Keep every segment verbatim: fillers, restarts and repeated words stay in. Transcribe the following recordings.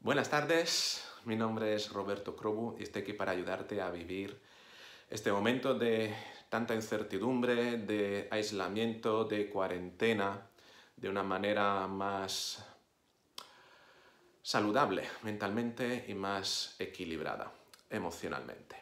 Buenas tardes, mi nombre es Roberto Crobu y estoy aquí para ayudarte a vivir este momento de tanta incertidumbre, de aislamiento, de cuarentena, de una manera más saludable mentalmente y más equilibrada emocionalmente.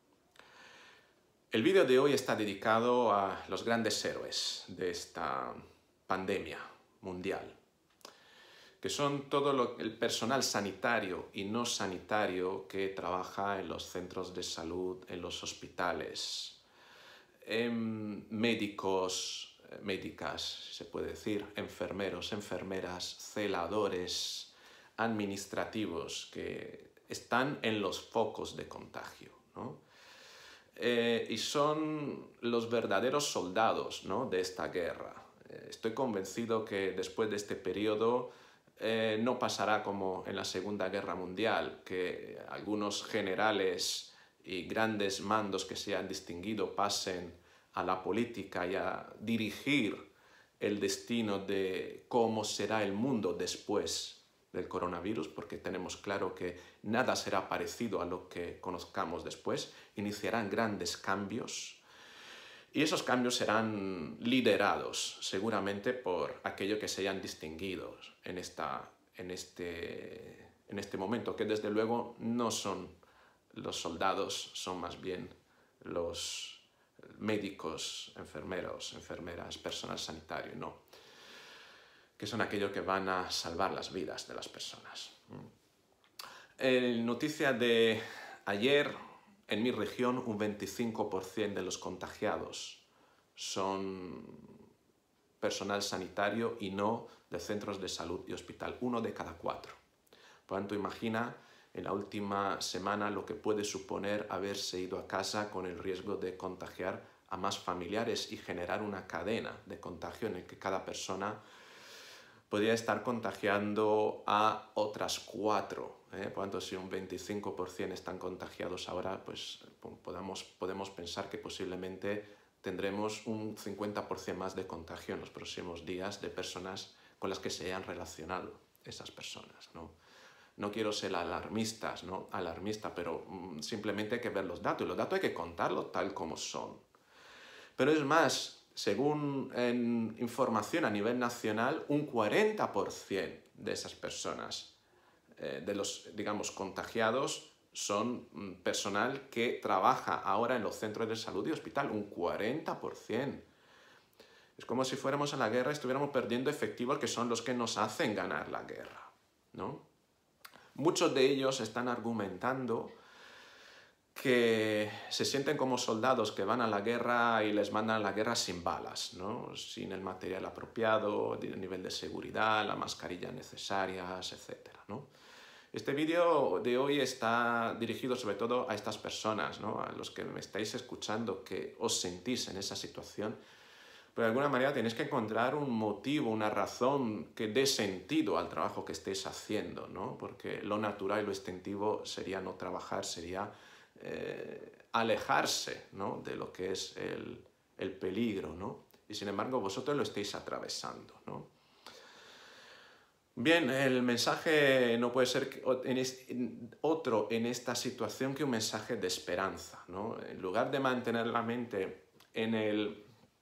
El vídeo de hoy está dedicado a los grandes héroes de esta pandemia mundial, que son todo lo, el personal sanitario y no sanitario que trabaja en los centros de salud, en los hospitales, en médicos, médicas, se puede decir, enfermeros, enfermeras, celadores, administrativos, que están en los focos de contagio, ¿no? Eh, y son los verdaderos soldados, ¿no?, de esta guerra. Eh, estoy convencido que después de este periodo Eh, no pasará como en la Segunda Guerra Mundial, que algunos generales y grandes mandos que se han distinguido pasen a la política y a dirigir el destino de cómo será el mundo después del coronavirus, porque tenemos claro que nada será parecido a lo que conozcamos después. Iniciarán grandes cambios. Y esos cambios serán liderados seguramente por aquellos que se hayan distinguido en, esta, en, este, en este momento, que desde luego no son los soldados, son más bien los médicos, enfermeros, enfermeras, personal sanitario, no, que son aquellos que van a salvar las vidas de las personas. En noticia de ayer, en mi región, un veinticinco por ciento de los contagiados son personal sanitario y no de centros de salud y hospital, uno de cada cuatro. Por tanto, imagina en la última semana lo que puede suponer haberse ido a casa con el riesgo de contagiar a más familiares y generar una cadena de contagio en el que cada persona podría estar contagiando a otras cuatro. ¿eh? Por tanto, si un veinticinco por ciento están contagiados ahora, pues podamos, podemos pensar que posiblemente tendremos un cincuenta por ciento más de contagio en los próximos días de personas con las que se hayan relacionado esas personas, ¿no? No quiero ser alarmistas, ¿no? alarmista, pero mm, simplemente hay que ver los datos. Y los datos hay que contarlos tal como son. Pero es más, según en información a nivel nacional, un cuarenta por ciento de esas personas, eh, de los, digamos, contagiados, son personal que trabaja ahora en los centros de salud y hospital, un cuarenta por ciento. Es como si fuéramos a la guerra y estuviéramos perdiendo efectivos que son los que nos hacen ganar la guerra, ¿no? Muchos de ellos están argumentando que se sienten como soldados que van a la guerra y les mandan a la guerra sin balas, ¿no? Sin el material apropiado, el nivel de seguridad, las mascarillas necesarias, etcétera, ¿no? Este vídeo de hoy está dirigido sobre todo a estas personas, ¿no? A los que me estáis escuchando, que os sentís en esa situación, pero de alguna manera tenéis que encontrar un motivo, una razón que dé sentido al trabajo que estéis haciendo, ¿no? Porque lo natural y lo instintivo sería no trabajar, sería eh, alejarse, ¿no?, de lo que es el, el peligro, ¿no? Y sin embargo vosotros lo estáis atravesando, ¿no? Bien, el mensaje no puede ser otro en esta situación que un mensaje de esperanza, ¿no? En lugar de mantener la mente en el,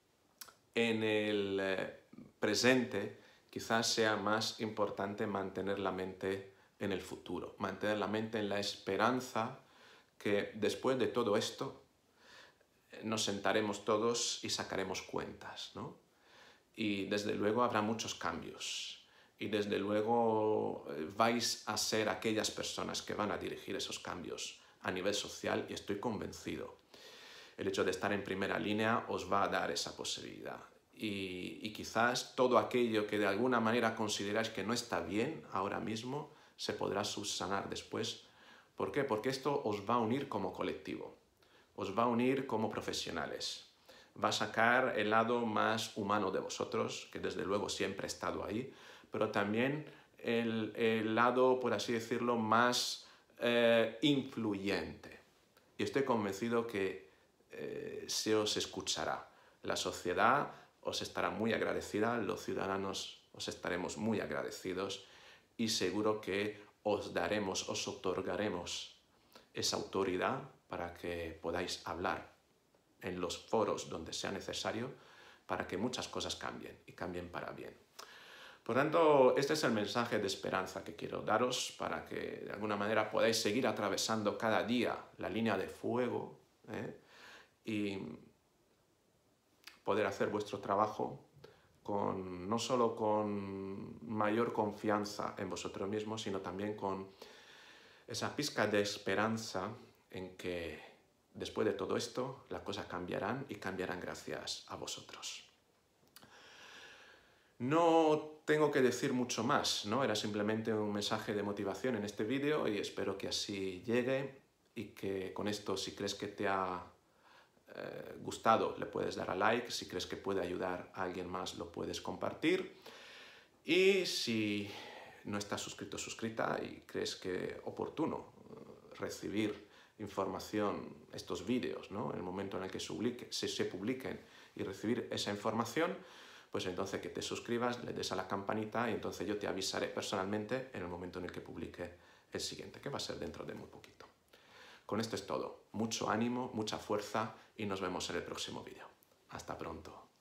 en el eh, presente, quizás sea más importante mantener la mente en el futuro, mantener la mente en la esperanza que después de todo esto nos sentaremos todos y sacaremos cuentas, ¿no? Y desde luego habrá muchos cambios. Y desde luego vais a ser aquellas personas que van a dirigir esos cambios a nivel social, y estoy convencido. El hecho de estar en primera línea os va a dar esa posibilidad. Y, y quizás todo aquello que de alguna manera consideráis que no está bien ahora mismo se podrá subsanar después. ¿Por qué? Porque esto os va a unir como colectivo, os va a unir como profesionales. Va a sacar el lado más humano de vosotros, que desde luego siempre ha estado ahí, pero también el, el lado, por así decirlo, más eh, influyente. Y estoy convencido que eh, se os escuchará. La sociedad os estará muy agradecida, los ciudadanos os estaremos muy agradecidos y seguro que os daremos, os otorgaremos esa autoridad para que podáis hablar en los foros donde sea necesario para que muchas cosas cambien y cambien para bien. Por tanto, este es el mensaje de esperanza que quiero daros para que de alguna manera podáis seguir atravesando cada día la línea de fuego, ¿eh? Y poder hacer vuestro trabajo con, no solo con mayor confianza en vosotros mismos, sino también con esa pizca de esperanza en que después de todo esto las cosas cambiarán y cambiarán gracias a vosotros. No tengo que decir mucho más, ¿no? Era simplemente un mensaje de motivación en este vídeo y espero que así llegue y que con esto, si crees que te ha eh, gustado, le puedes dar a like, si crees que puede ayudar a alguien más, lo puedes compartir, y si no estás suscrito o suscrita y crees que es oportuno eh, recibir información, estos vídeos, ¿no? En el momento en el que se publique, se, se publiquen y recibir esa información, pues entonces que te suscribas, le des a la campanita y entonces yo te avisaré personalmente en el momento en el que publique el siguiente, que va a ser dentro de muy poquito. Con esto es todo. Mucho ánimo, mucha fuerza y nos vemos en el próximo vídeo. Hasta pronto.